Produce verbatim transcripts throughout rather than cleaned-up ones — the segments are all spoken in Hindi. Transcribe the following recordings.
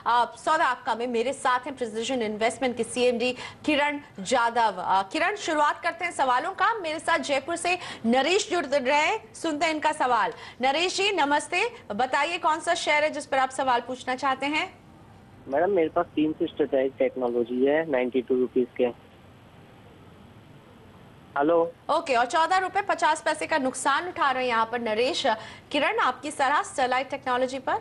सौदा आपका में मेरे साथ हैं प्रिसिजन इन्वेस्टमेंट के सीएमडी किरण जाधव। आ, किरण, शुरुआत करते हैं सवालों का। मेरे साथ जयपुर से नरेश जुड़ रहे हैं, सुनते हैं इनका सवाल। नरेश जी नमस्ते, बताइए कौन सा शेयर है जिस पर आप सवाल पूछना चाहते हैं? मैडम मेरे पास तीन सौ स्ट्रेटेजिक टेक्नोलॉजी है नाइन्टी टू रुपीज के। हेलो। ओके, और चौदह रुपए पचास पैसे का नुकसान उठा रहे हैं यहाँ पर नरेश। किरण, आपकी सलाह स्टरलाइट टेक्नोलॉजी पर?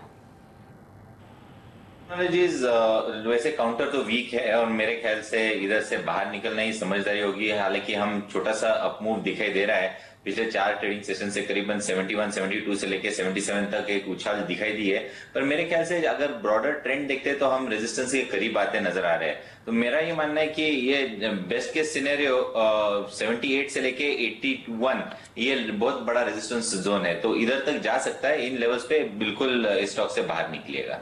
टेक्नोलॉजीज वैसे काउंटर तो वीक है और मेरे ख्याल से इधर से बाहर निकलना ही समझदारी होगी। हालांकि हम छोटा सा अपमूव दिखाई दे रहा है, पिछले चार ट्रेडिंग सेशन से करीबन इकहत्तर, बहत्तर से लेकर सतहत्तर तक एक उछाल दिखाई दी है, पर मेरे ख्याल से अगर ब्रॉडर ट्रेंड देखते हैं तो हम रेजिस्टेंस के करीब आते नजर आ रहे हैं। तो मेरा ये मानना है कि ये बेस्ट केस सिनेरियो अठहत्तर से लेके इक्यासी ये बहुत बड़ा रेजिस्टेंस जोन है, तो इधर तक जा सकता है। इन लेवल्स पे बिल्कुल स्टॉक से बाहर निकलिएगा।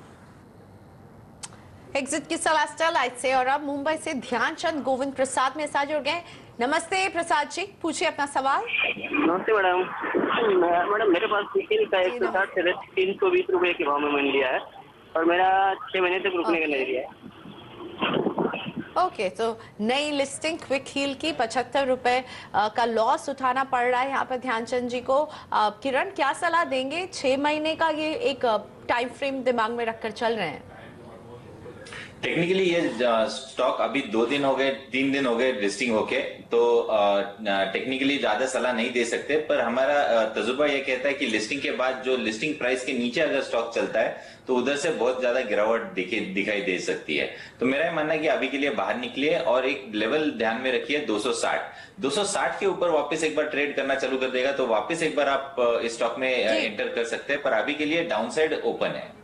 एग्जिट की सलाह स्टरलाइट से। और अब मुंबई से ध्यानचंद गोविंद प्रसाद में साथ जुड़ गए। नमस्ते प्रसाद जी, पूछिए अपना सवाल। नमस्ते मैडम। मैडम मेरे पास सीसीएल का एक सौ साठ से तीन सौ बीस रुपए के भाव में मिल लिया है और मेरा छह महीने तक रुकने का नजरिया है। ओके, तो नई लिस्टिंग क्विक हील की पचहत्तर रुपए का लॉस उठाना पड़ रहा है यहाँ पर ध्यानचंद जी को। आ, किरण, क्या सलाह देंगे? छह महीने का ये एक टाइम फ्रेम दिमाग में रखकर चल रहे हैं। टेक्निकली ये स्टॉक अभी दो दिन हो गए, तीन दिन हो गए लिस्टिंग होके, तो टेक्निकली ज्यादा सलाह नहीं दे सकते, पर हमारा तजुर्बा ये कहता है कि लिस्टिंग के बाद जो लिस्टिंग प्राइस के नीचे अगर स्टॉक चलता है तो उधर से बहुत ज्यादा गिरावट दिखाई दे सकती है। तो मेरा ये मानना है कि अभी के लिए बाहर निकलिए और एक लेवल ध्यान में रखिए दो सौ साठ। दो सौ साठ के ऊपर वापस एक बार ट्रेड करना चालू कर देगा तो वापस एक बार आप इस स्टॉक में एंटर कर सकते हैं, पर अभी के लिए डाउनसाइड ओपन है।